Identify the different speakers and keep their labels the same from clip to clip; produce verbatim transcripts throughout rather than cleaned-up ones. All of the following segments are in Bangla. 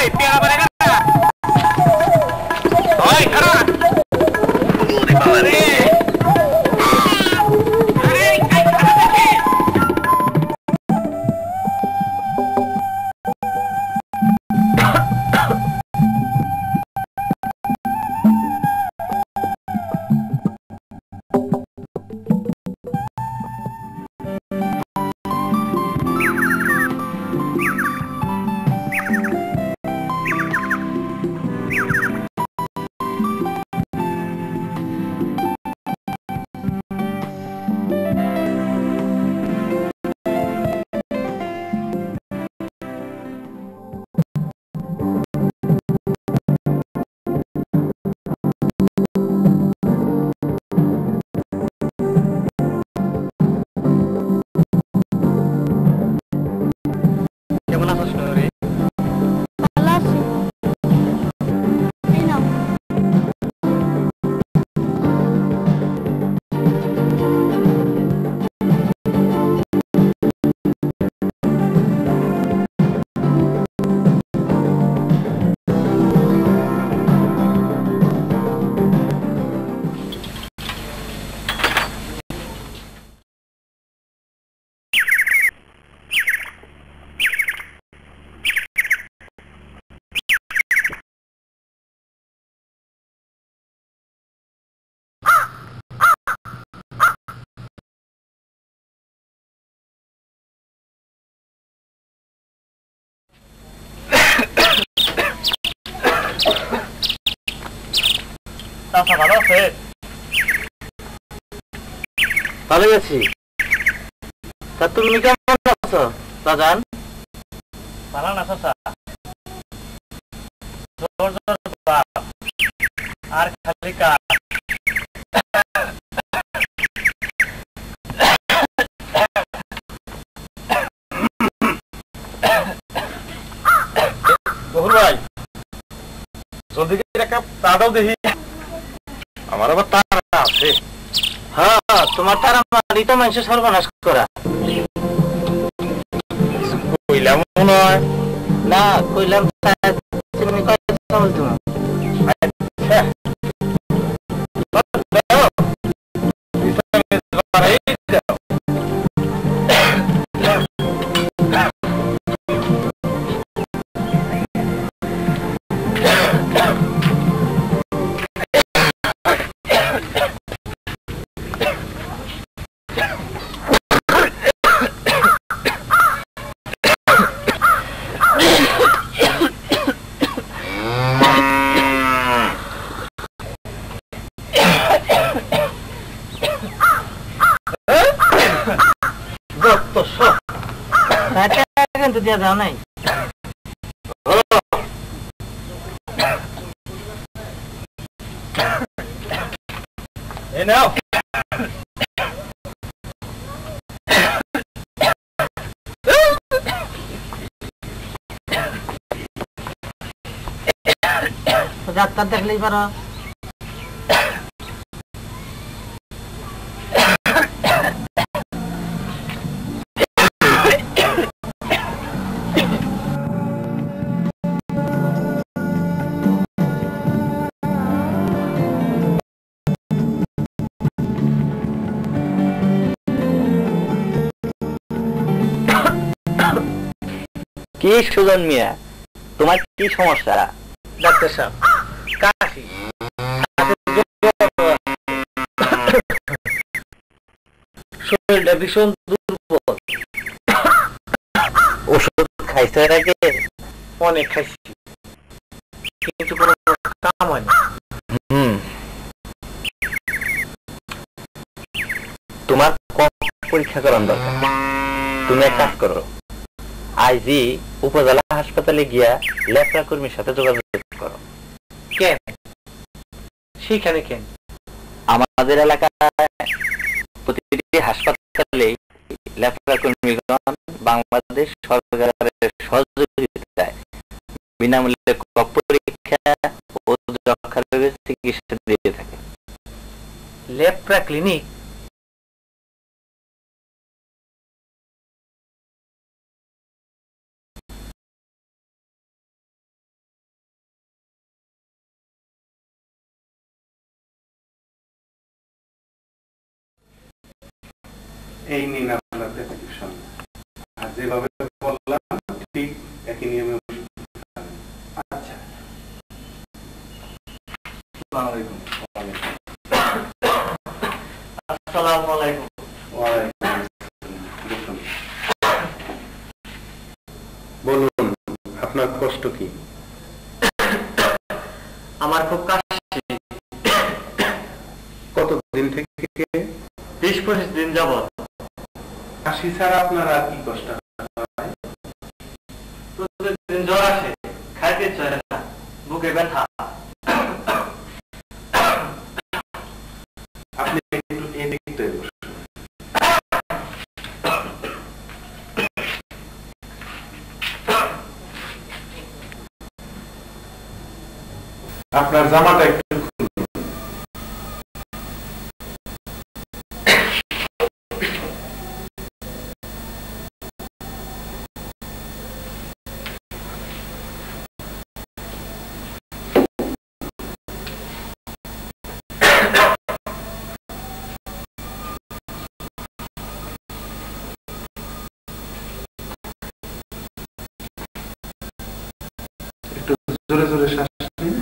Speaker 1: পেয়ারা বাড়ে না ওই খারা ওরে বাবা রে আরে কাই খারা দেখে চাচা ভালো আছে ভালো আছি তা তুমি কেমন আছো বাজান ভালো না চাচা জোর জোর বাপ আর খালি কাজ গহুর ভাই জলদি করে একটা তাড়াও দেখি আমার আবার তারা আছে হ্যাঁ তোমার তারা মারি তো মানুষের সর্বনাশ করা কইলাম মনে হয় না কইলাম তুমি কথা বলছো কিন্তু দিয়া যাও নাই এই নাও ডাক্তার দেখলেই পারো কি সুজন মিয়া তোমার কি সমস্যা ডাক্তার সাহেব কাশি শরীরটা ভীষণ দুর্বল ওষুধ খাইছে আগে অনেক খাইছি কিন্তু কোনো কাম হয় না হুম তোমার কম পরীক্ষা করার দরকার তুমি এক কাজ করো আইজি উপজেলা হাসপাতালে গিয়া লেপ্রা কর্মীর সাথে যোগাযোগ করো কেন সেখানে কেন আমাদের এলাকায় প্রতিটি হাসপাতালে লেপ্রা কর্মীগণ বাংলাদেশ সরকারের সহযোগিতায় বিনামূল্যে পরীক্ষা ও যক্ষা রোগের চিকিৎসা দিয়ে থাকে লেপ্রা ক্লিনিক
Speaker 2: এই নিন আপনার প্রেসক্রিপশন। আর যেভাবে বললাম ঠিক একই নিয়মে ওষুধ খাবেন। আচ্ছা। আসসালামু আলাইকুম।
Speaker 1: আসসালামু আলাইকুম।
Speaker 2: ওয়ালাইকুম আসসালাম। বলুন আপনার কষ্ট কি?
Speaker 1: আমার খুব কাশি।
Speaker 2: কতদিন থেকে?
Speaker 1: বিশ পঁচিশ দিন যাবত।
Speaker 2: কাশি ছাড়া আপনার আর কি কষ্ট হয়?
Speaker 1: প্রতিদিন জ্বর আসে, খাইতে ইচ্ছা হয় না, বুকে ব্যথা।
Speaker 2: আপনি একটু এদিকে বসুন। আপনার জামাটা একটু জোরে জোরে শ্বাস নিন।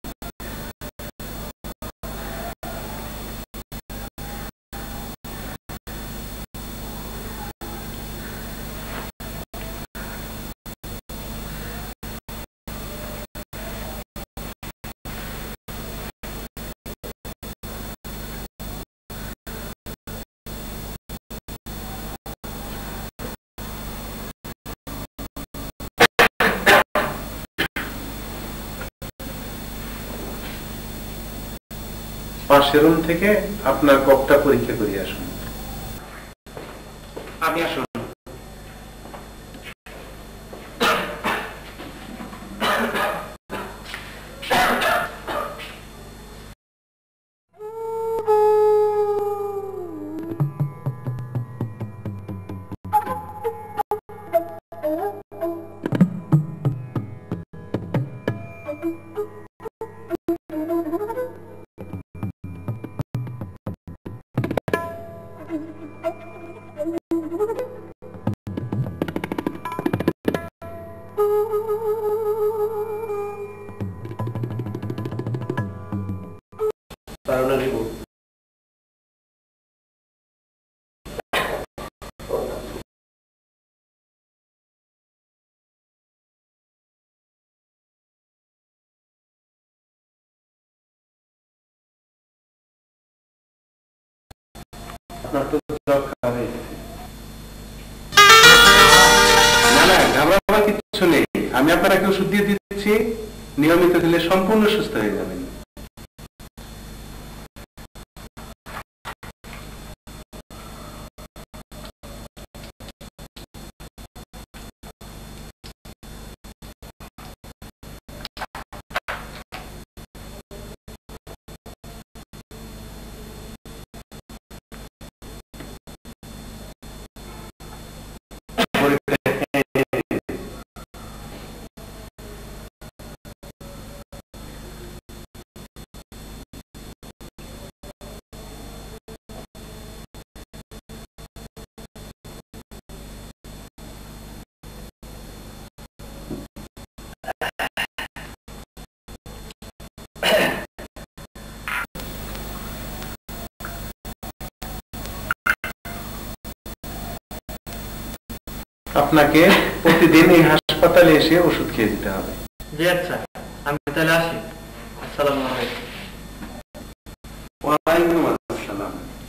Speaker 2: পাশের রুম থেকে আপনার কপটা পরীক্ষা করে আসুন। আমি আসুন। আপনার তো জ্বর খারাপ হয়ে গেছে। না না, ঘাবড়াবার কিছু নেই। আমি আপনাকে ওষুধ দিয়ে দিচ্ছি, নিয়মিত দিলে সম্পূর্ণ সুস্থ হয়ে যাবেন। আপনাকে প্রতিদিন এই হাসপাতালে এসে ওষুধ খেয়ে দিতে হবে।
Speaker 1: জি আচ্ছা, আমি তাহলে আসি। আসসালামু আলাইকুম।
Speaker 2: ওয়ালাইকুম আসসালাম।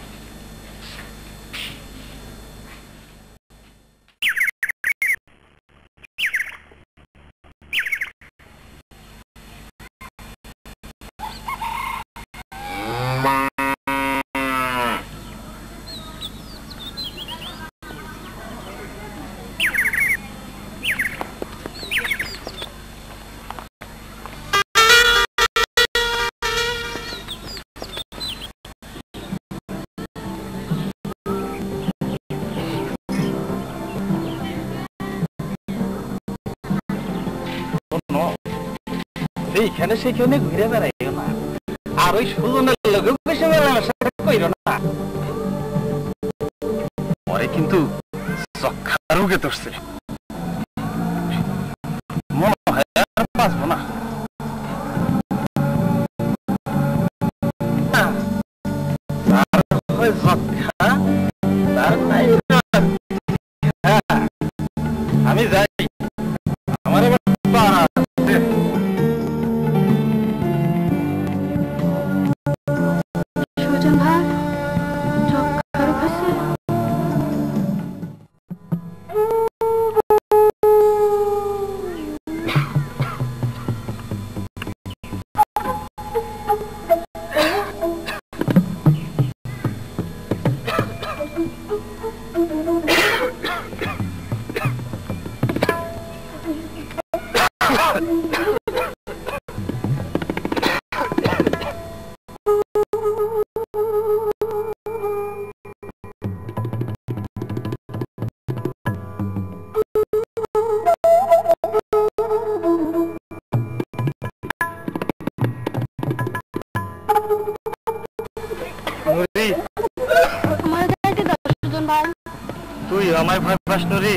Speaker 1: এইখানে সেখানে ঘুরে বেড়াইও না, আর ওই সুজনের লোক বেশি মেলামেশা কইরো না। কিন্তু চক্ষা রোগে ধরছে, মনে হয় আর বাঁচবো না। আমি যাই, আমার এবার
Speaker 3: সুজন ভাই চক্ষা রোগ হয়েছে।
Speaker 1: তুই আমায় ভয় পাস নুরি?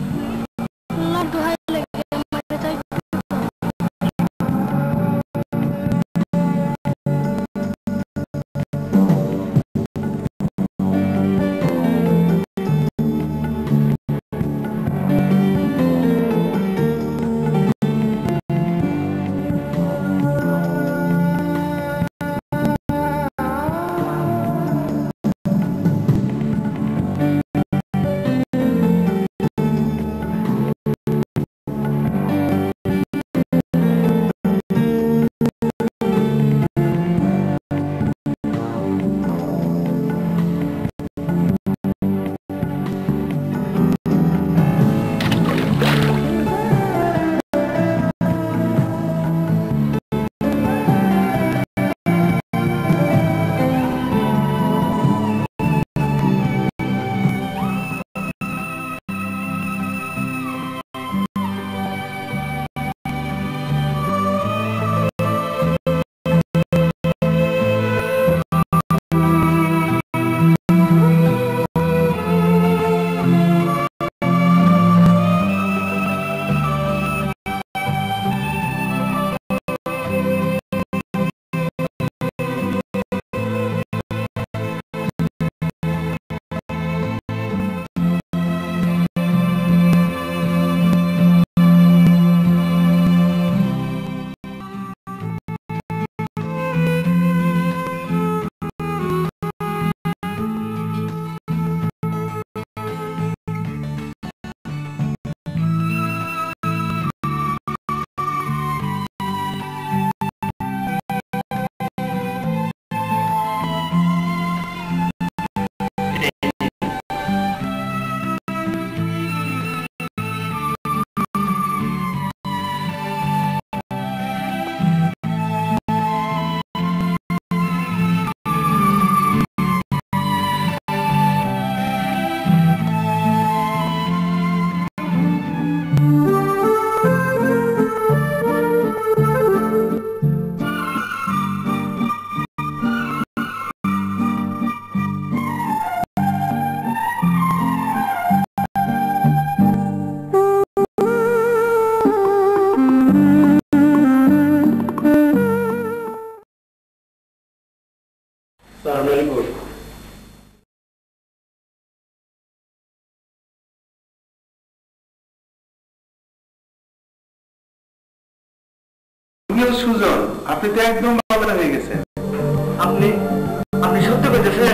Speaker 2: সুজন, আপনি তো একদম বাবলা হয়ে গেছেন।
Speaker 1: আপনি আপনি সত্যি বলতেছেন?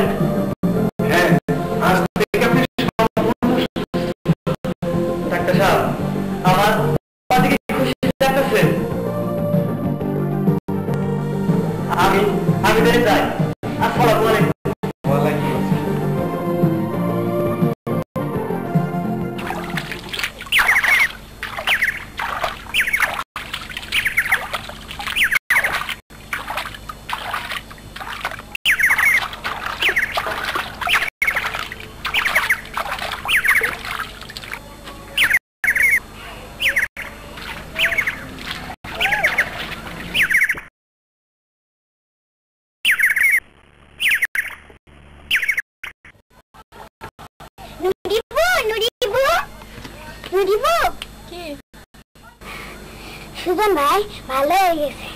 Speaker 2: হ্যাঁ, আজ থেকে আপনি
Speaker 1: ডাক্তার সাহেব, আমার দিকে খুশি লাগতেছে। আমি আমি যাই। আসসালামু আলাইকুম।
Speaker 2: ওয়ালাইকুম আসসালাম।
Speaker 4: সুজন ভাই ভালো হয়ে গেছে।